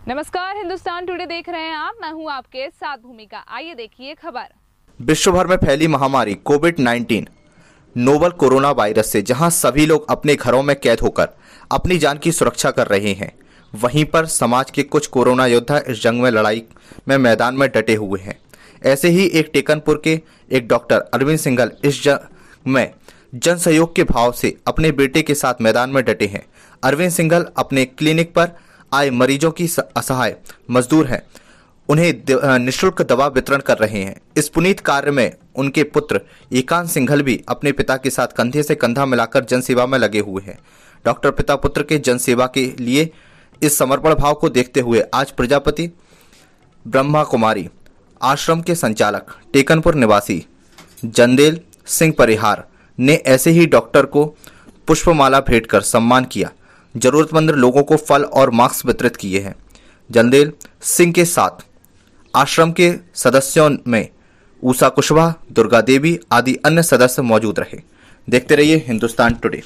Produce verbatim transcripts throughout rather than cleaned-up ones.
नमस्कार, हिंदुस्तान टुडे देख रहे हैं आप। मैं हूं आपके साथ भूमिका। आइए देखिए खबर। विश्व भर में फैली महामारी Covid nineteen novel corona virus से जहां सभी लोग अपने घरों में कैद होकर अपनी जान की सुरक्षा कर रहे हैं, वहीं पर समाज के कुछ कोरोना योद्धा इस जंग में लड़ाई में मैदान में डटे हुए हैं। ऐसे ही एक टेकनपुर के एक डॉक्टर अरविंद सिंघल इस जंग में जन सहयोग के भाव से अपने बेटे के साथ मैदान में डटे हैं। अरविंद सिंघल अपने क्लिनिक पर आए मरीजों की असहाय मजदूर हैं, उन्हें निःशुल्क दवा वितरण कर रहे हैं। इस पुनीत कार्य में उनके पुत्र एकांत सिंघल भी अपने पिता के साथ कंधे से कंधा मिलाकर जनसेवा में लगे हुए हैं। डॉक्टर पिता पुत्र के जनसेवा के लिए इस समर्पण भाव को देखते हुए आज प्रजापति ब्रह्मा कुमारी आश्रम के संचालक टेकनपुर निवासी जंदेल सिंह परिहार ने ऐसे ही डॉक्टर को पुष्पमाला भेंट कर सम्मान किया। जरूरतमंद लोगों को फल और मास्क वितरित किए हैं। जंदेल सिंह के साथ आश्रम के सदस्यों में ऊषा कुशवाहा, दुर्गा देवी आदि अन्य सदस्य मौजूद रहे। देखते रहिए हिंदुस्तान टुडे।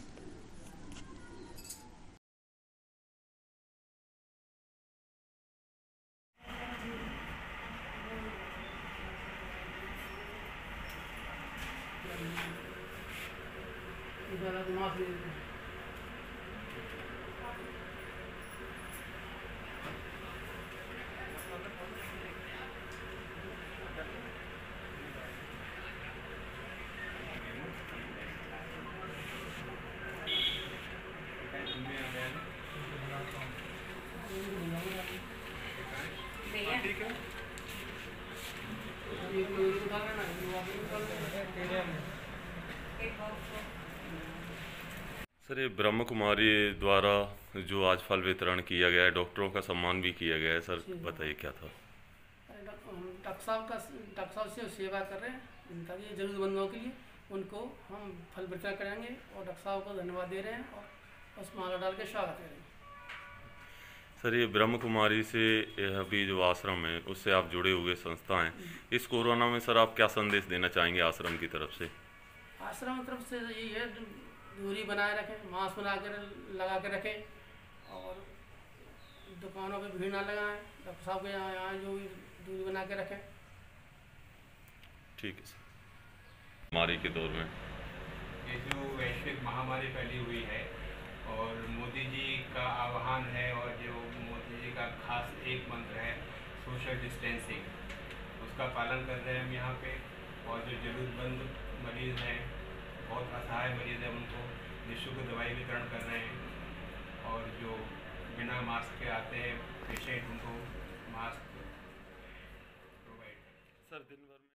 सर, ये ब्रह्म कुमारी द्वारा जो आज फल वितरण किया गया है, डॉक्टरों का सम्मान भी किया गया है, सर बताइए क्या था? डॉक्टर साहब का डॉक्टर साहब से सेवा कर रहे हैं ताकि जरूरतमंदों के लिए उनको हम फल वितरण करेंगे और डॉक्टर साहब को धन्यवाद दे रहे हैं और उस माला डाल के स्वागत करेंगे। सर, ये ब्रह्म कुमारी से अभी जो आश्रम है उससे आप जुड़े हुए संस्था हैं, इस कोरोना में सर आप क्या संदेश देना चाहेंगे आश्रम की तरफ से? आश्रम की तरफ से यही है, दूरी बनाए रखें, मास्क बना कर लगा के रखें और दुकानों पे भीड़ ना लगाएं। डॉक्टर साहब के यहाँ यहाँ जो भी दूरी बना के रखें। ठीक है सर। महामारी के दौर में ये जो वैश्विक महामारी फैली हुई है और मोदी जी का आह्वान है और जो मोदी जी का खास एक मंत्र है सोशल डिस्टेंसिंग, उसका पालन कर रहे हैं हम यहाँ पे। और जो जरूरतमंद मरीज़ हैं, बहुत असहाय मरीज़ हैं, उनको निःशुल्क दवाई वितरण कर रहे हैं। और जो बिना मास्क के आते हैं पेशेंट, उनको मास्क प्रोवाइड। सर दिन भर